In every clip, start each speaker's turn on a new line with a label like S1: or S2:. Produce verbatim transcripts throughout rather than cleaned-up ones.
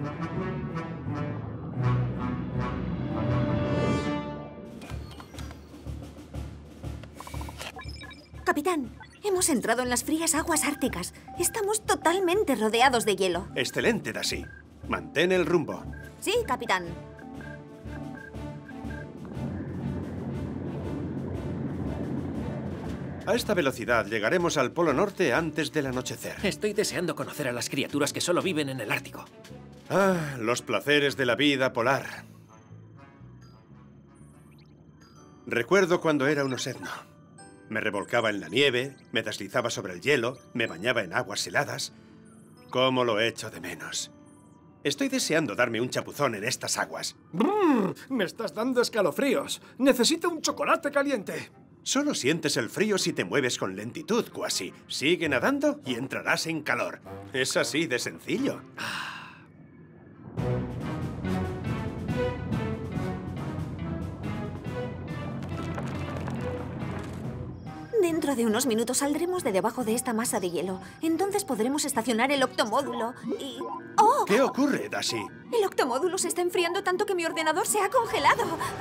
S1: Capitán, hemos entrado en las frías aguas árticas. Estamos totalmente rodeados de hielo.
S2: Excelente, Daisy. Mantén el rumbo.
S1: Sí, capitán.
S2: A esta velocidad llegaremos al Polo Norte antes del anochecer.
S3: Estoy deseando conocer a las criaturas que solo viven en el Ártico.
S2: Ah, los placeres de la vida polar. Recuerdo cuando era un osedno. Me revolcaba en la nieve, me deslizaba sobre el hielo, me bañaba en aguas heladas. ¿Cómo lo echo de menos? Estoy deseando darme un chapuzón en estas aguas.
S4: Brrr, me estás dando escalofríos. Necesito un chocolate caliente.
S2: Solo sientes el frío si te mueves con lentitud, Kwasi. Sigue nadando y entrarás en calor. Es así de sencillo.
S1: Dentro de unos minutos saldremos de debajo de esta masa de hielo. Entonces podremos estacionar el octomódulo y... ¡Oh!
S2: ¿Qué ocurre, Daisy?
S1: El octomódulo se está enfriando tanto que mi ordenador se ha congelado.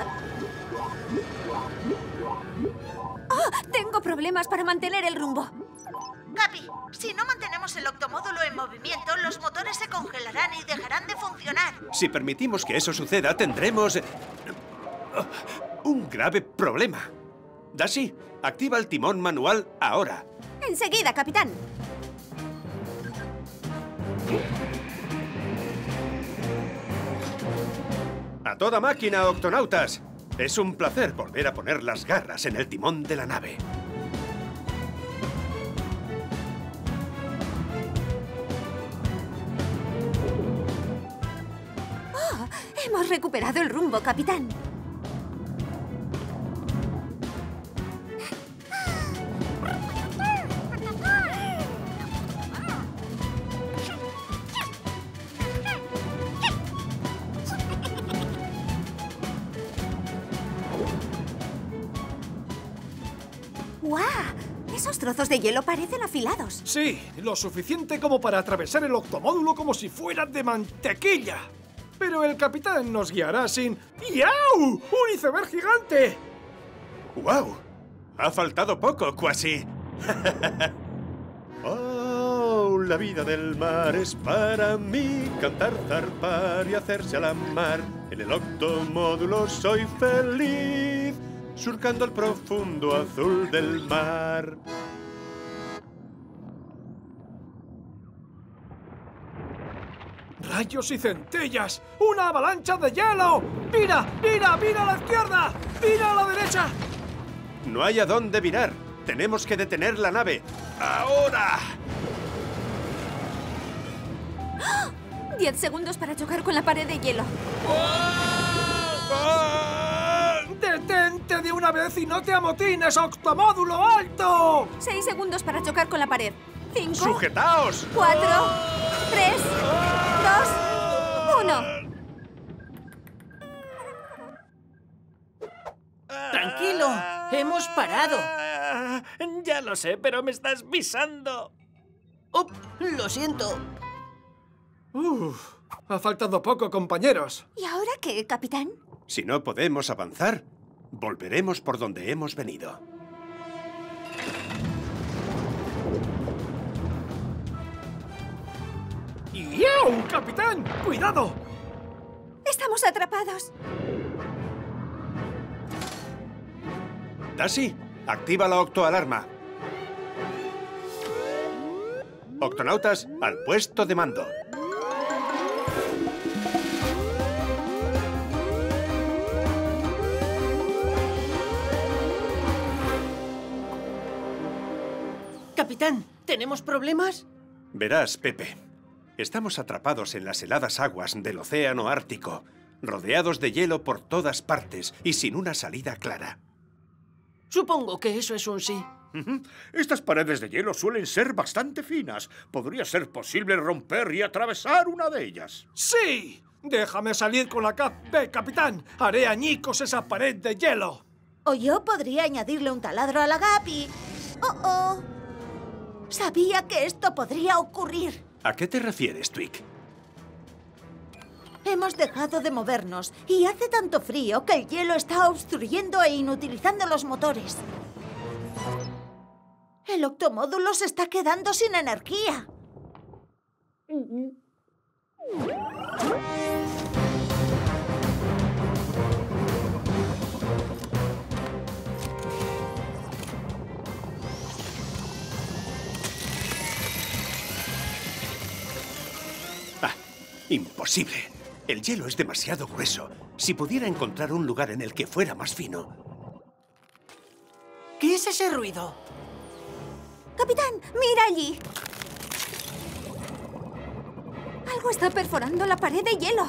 S1: ¡Oh! Tengo problemas para mantener el rumbo.
S5: Capi, si no mantenemos el octomódulo en movimiento, los motores se congelarán y dejarán de funcionar.
S2: Si permitimos que eso suceda, tendremos... un grave problema. Daisy, activa el timón manual ahora.
S1: Enseguida, capitán.
S2: A toda máquina, octonautas. Es un placer volver a poner las garras en el timón de la nave.
S1: Oh, hemos recuperado el rumbo, capitán. ¡Guau! Esos trozos de hielo parecen afilados.
S4: Sí, lo suficiente como para atravesar el octomódulo como si fuera de mantequilla. Pero el capitán nos guiará sin... ¡Iau! ¡Un iceberg gigante!
S2: ¡Guau! Ha faltado poco, Kwasi. Oh, la vida del mar es para mí. Cantar, zarpar y hacerse a la mar. En el octomódulo soy feliz, surcando el profundo azul del mar.
S4: ¡Rayos y centellas! ¡Una avalancha de hielo! ¡Mira! ¡Mira! ¡Mira a la izquierda! ¡Mira a la derecha!
S2: No hay a dónde virar. Tenemos que detener la nave. ¡Ahora!
S1: ¡Oh! Diez segundos para chocar con la pared de hielo.
S4: ¡Detente de una vez y no te amotines, octomódulo alto!
S1: Seis segundos para chocar con la pared. Cinco.
S2: ¡Sujetaos!
S1: Cuatro. Tres. Dos. Uno.
S3: ¡Tranquilo! ¡Hemos parado! Ya lo sé, pero me estás pisando. ¡Oh! Lo siento.
S4: Uf, ha faltado poco, compañeros.
S1: ¿Y ahora qué, capitán?
S2: Si no podemos avanzar, volveremos por donde hemos venido.
S4: ¡Iau, capitán! ¡Cuidado!
S1: Estamos atrapados.
S2: Daisy, activa la octoalarma. Octonautas, al puesto de mando.
S3: Capitán, ¿tenemos problemas?
S2: Verás, Pepe, estamos atrapados en las heladas aguas del océano Ártico, rodeados de hielo por todas partes y sin una salida clara.
S3: Supongo que eso es un sí.
S6: Uh-huh. Estas paredes de hielo suelen ser bastante finas. Podría ser posible romper y atravesar una de ellas.
S4: ¡Sí! Déjame salir con la Cap B, capitán. Haré añicos esa pared de hielo.
S5: O yo podría añadirle un taladro a la Gapi. ¡Oh, oh! Sabía que esto podría ocurrir.
S2: ¿A qué te refieres, Twig?
S5: Hemos dejado de movernos y hace tanto frío que el hielo está obstruyendo e inutilizando los motores. El octomódulo se está quedando sin energía.
S2: Ah, imposible. El hielo es demasiado grueso. Si pudiera encontrar un lugar en el que fuera más fino.
S3: ¿Qué es ese ruido?
S1: ¡Capitán, mira allí! Algo está perforando la pared de hielo.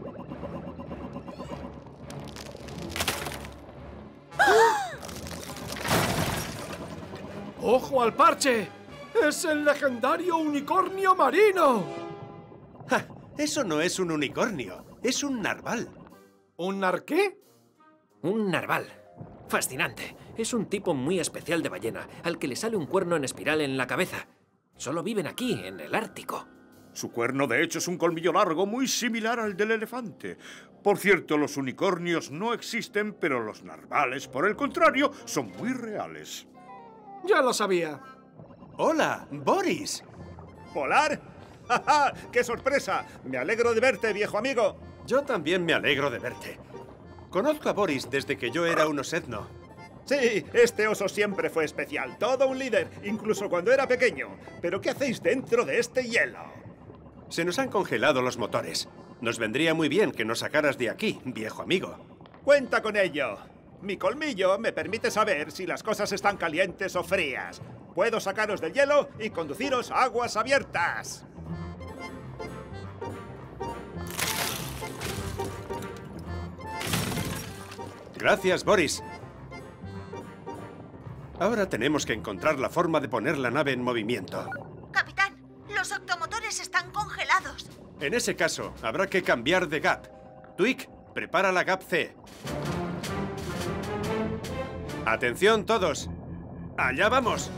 S4: ¡Ojo al parche! ¡Es el legendario unicornio marino!
S2: ¡Ja! Eso no es un unicornio, es un narval.
S4: ¿Un nar qué?
S3: Un narval. Fascinante. Es un tipo muy especial de ballena, al que le sale un cuerno en espiral en la cabeza. Solo viven aquí, en el Ártico.
S6: Su cuerno, de hecho, es un colmillo largo muy similar al del elefante. Por cierto, los unicornios no existen, pero los narvales, por el contrario, son muy reales.
S4: Ya lo sabía.
S2: ¡Hola, Boris!
S7: ¿Polar? ¡Ja, ja! ¡Qué sorpresa! Me alegro de verte, viejo amigo.
S2: Yo también me alegro de verte. Conozco a Boris desde que yo era un osedno.
S7: Sí, este oso siempre fue especial, todo un líder, incluso cuando era pequeño. ¿Pero qué hacéis dentro de este hielo?
S2: Se nos han congelado los motores. Nos vendría muy bien que nos sacaras de aquí, viejo amigo.
S7: Cuenta con ello. Mi colmillo me permite saber si las cosas están calientes o frías. Puedo sacaros del hielo y conduciros a aguas abiertas.
S2: Gracias, Boris. Ahora tenemos que encontrar la forma de poner la nave en movimiento.
S5: Capitán, los octomotores están congelados.
S2: En ese caso, habrá que cambiar de gap. Twig, prepara la gap C. ¡Atención todos! ¡Allá vamos!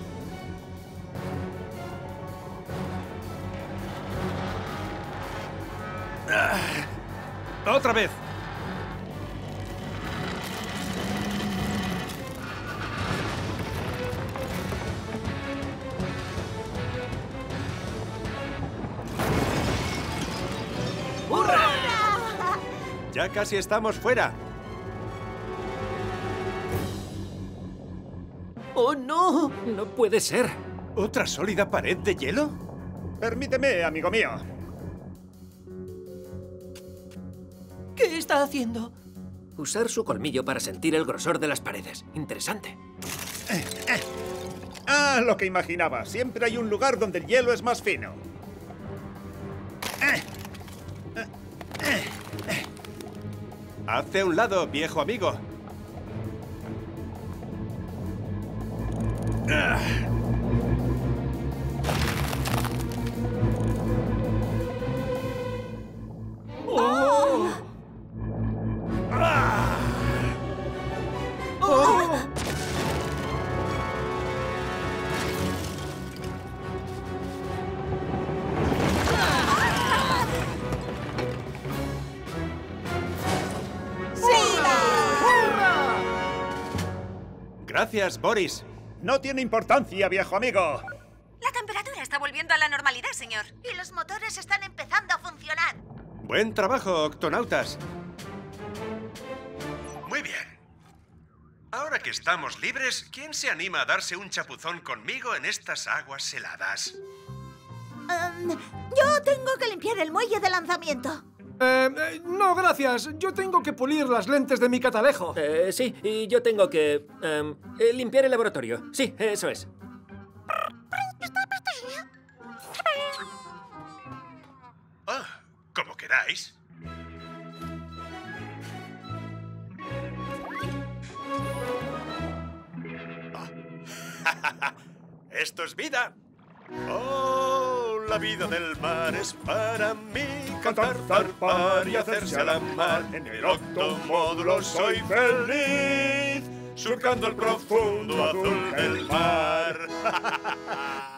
S2: Ah, ¡otra vez! ¡Ya casi estamos fuera!
S3: ¡Oh, no! ¡No puede ser!
S2: ¿Otra sólida pared de hielo?
S7: Permíteme, amigo mío.
S3: ¿Qué está haciendo? Usar su colmillo para sentir el grosor de las paredes. Interesante.
S7: Ah, lo que imaginaba. Siempre hay un lugar donde el hielo es más fino.
S2: Hazte a un lado, viejo amigo. Ah.
S4: ¡Oh!
S2: Ah.
S4: ¡Oh!
S2: Gracias, Boris.
S7: No tiene importancia, viejo amigo.
S1: La temperatura está volviendo a la normalidad, señor.
S5: Y los motores están empezando a funcionar.
S2: Buen trabajo, octonautas. Muy bien. Ahora que estamos libres, ¿quién se anima a darse un chapuzón conmigo en estas aguas heladas?
S5: Um, yo tengo que limpiar el muelle de lanzamiento.
S4: Eh, eh, no, gracias. Yo tengo que pulir las lentes de mi catalejo.
S3: Eh, sí, y yo tengo que... em, eh, limpiar el laboratorio. Sí, eso es.
S2: Ah, como queráis. Ah. ¡Esto es vida! ¡Oh, la vida del mar es para mí! Cantar, zarpar y hacerse a la mar. En el octomódulo soy feliz, surcando el profundo azul del mar.